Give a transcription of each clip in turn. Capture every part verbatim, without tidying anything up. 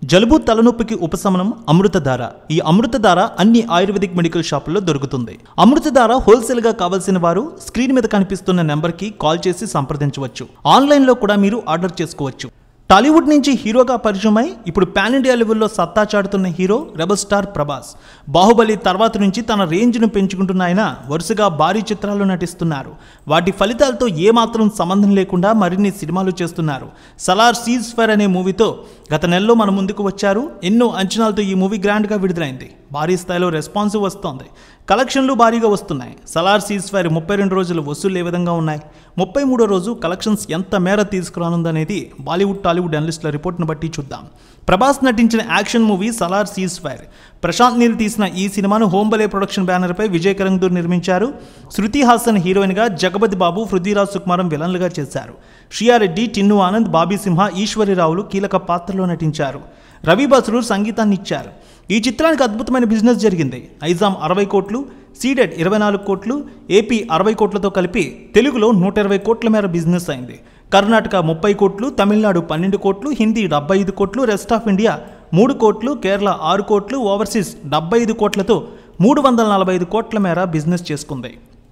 జలుబు తలనొప్పికి ఉపశమనం అమృతధార. ఈ అమృతధార అన్ని ఆయుర్వేదిక్ మెడికల్ షాపుల్లో దొరుకుతుంది. అమృతధార హోల్సేల్ గా కావాల్సిన వారు స్క్రీన్ మీద కనిపిస్తున్న నెంబర్ కి కాల్ చేసి సంప్రదించవచ్చు. ఆన్లైన్ లో కూడా మీరు ఆర్డర్ చేసుకోవచ్చు. టాలీవుడ్ నుంచి హీరోగా పరిచయమై ఇప్పుడు పాన్ ఇండియా లెవెల్లో సత్తా చాటుతున్న hero rebel star Prabhas. Baahubali తర్వాత నుంచి తన రేంజ్ను పెంచుకుంటున్న ఆయన వరుసగా భారీ చిత్రాల్లో నటిస్తున్నారు. వాటి ఫలితాలతో ఏమాత్రం సంబంధం లేకుండా మరిన్ని సినిమాలు చేస్తున్నారు. సలార్ సీజ్ ఫైర్ అనే మూవీతో గత నెలలో మన ముందుకు వచ్చారు. ఎన్నో అంచనాలతో ఈ మూవీ గ్రాండ్గా విడుదలైంది. భారీ స్థాయిలో రెస్పాన్స్ వస్తోంది. కలెక్షన్లు భారీగా వస్తున్నాయి. సలార్ సీజ్ ఫైర్ ముప్పై రెండు రోజుల వసూళ్లు ఏ విధంగా ఉన్నాయి, ముప్పై మూడో రోజు కలెక్షన్స్ ఎంత మేర తీసుకురానుందనేది బాలీవుడ్ టాలీవుడ్ అనలిస్టుల రిపోర్ట్ను బట్టి చూద్దాం. ప్రభాస్ నటించిన action movie Salaar ceasefire. Prashanth Neel తీసిన ఈ సినిమాను హోంబలే ప్రొడక్షన్ బ్యానర్పై విజయ్ కరందూర్ నిర్మించారు. శృతి హాసన్ హీరోయిన్గా, జగపతి బాబు, పృథ్వీరాజ్ సుకుమారం విలన్లుగా చేశారు. షియారెడ్డి, టిన్ను ఆనంద్, బాబీ సింహ, ఈశ్వరిరావులు కీలక పాత్రలో నటించారు. రవి బస్రూర్ సంగీతాన్ని ఇచ్చారు. ఈ చిత్రానికి అద్భుతమైన బిజినెస్ జరిగింది. ఐజామ్ అరవై కోట్లు, సీడెడ్ ఇరవై నాలుగు కోట్లు, ఏపీ అరవై కోట్లతో కలిపి తెలుగులో నూట ఇరవై కోట్ల మేర బిజినెస్ అయింది. కర్ణాటక ముప్పై కోట్లు, తమిళనాడు పన్నెండు కోట్లు, హిందీ డెబ్బై ఐదు కోట్లు, రెస్ట్ ఆఫ్ ఇండియా మూడు కోట్లు, కేరళ ఆరు కోట్లు, ఓవర్సీస్ డెబ్బై ఐదు కోట్లతో మూడు వందల నలభై ఐదు కోట్ల మేర బిజినెస్ చేసుకుంది.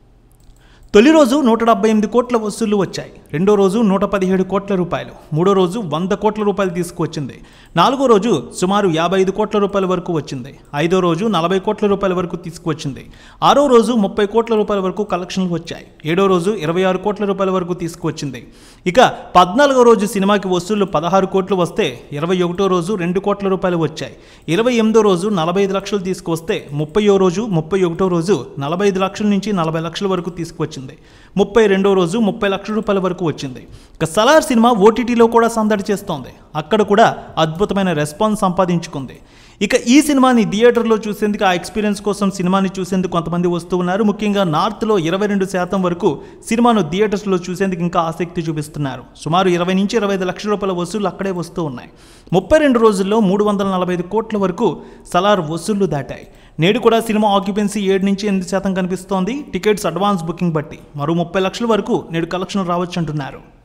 తొలి రోజు నూట డెబ్బై ఎనిమిది కోట్ల వసూళ్లు వచ్చాయి. రెండో రోజు నూట పదిహేడు కోట్ల రూపాయలు, మూడో రోజు వంద కోట్ల రూపాయలు తీసుకువచ్చింది. నాలుగో రోజు సుమారు యాభై ఐదు కోట్ల రూపాయల వరకు వచ్చింది. ఐదో రోజు నలభై కోట్ల రూపాయల వరకు తీసుకువచ్చింది. ఆరో రోజు ముప్పై కోట్ల రూపాయల వరకు కలెక్షన్లు వచ్చాయి. ఏడో రోజు ఇరవై ఆరు కోట్ల రూపాయల వరకు తీసుకువచ్చింది. ఇక పద్నాలుగో రోజు సినిమాకి వసూళ్లు పదహారు కోట్లు వస్తే ఇరవై ఒకటో రోజు రెండు కోట్ల రూపాయలు వచ్చాయి. ఇరవై ఎనిమిదో రోజు నలభై ఐదు లక్షలు తీసుకువస్తే ముప్పయో రోజు ముప్పై ఒకటో రోజు నలభై ఐదు లక్షల నుంచి నలభై లక్షల వరకు తీసుకువచ్చింది. ముప్పై రెండో రోజు ముప్పై లక్షల రూపాయల వరకు వచ్చింది. ఇక సలార్ సినిమా ఓటీటీలో కూడా సందడి చేస్తోంది. అక్కడ కూడా అద్భుతమైన రెస్పాన్స్ సంపాదించుకుంది. ఇక ఈ సినిమాని థియేటర్లో చూసేందుకు, ఆ ఎక్స్పీరియన్స్ కోసం సినిమాని చూసేందుకు కొంతమంది వస్తూ ఉన్నారు. ముఖ్యంగా నార్త్లో ఇరవై రెండు శాతం వరకు సినిమాను థియేటర్స్లో చూసేందుకు ఇంకా ఆసక్తి చూపిస్తున్నారు. సుమారు ఇరవై నుంచి ఇరవై ఐదు లక్షల రూపాయల వసూళ్లు అక్కడే వస్తూ ఉన్నాయి. ముప్పై రెండు రోజుల్లో మూడు వందల నలభై ఐదు కోట్ల వరకు సలార్ వసూళ్లు దాటాయి. నేడు కూడా సినిమా ఆక్యుపెన్సీ ఏడు నుంచి ఎనిమిది శాతం కనిపిస్తోంది. టికెట్స్ అడ్వాన్స్ బుకింగ్ బట్టి మరో ముప్పై లక్షల వరకు నేడు కలెక్షన్ రావచ్చు అంటున్నారు.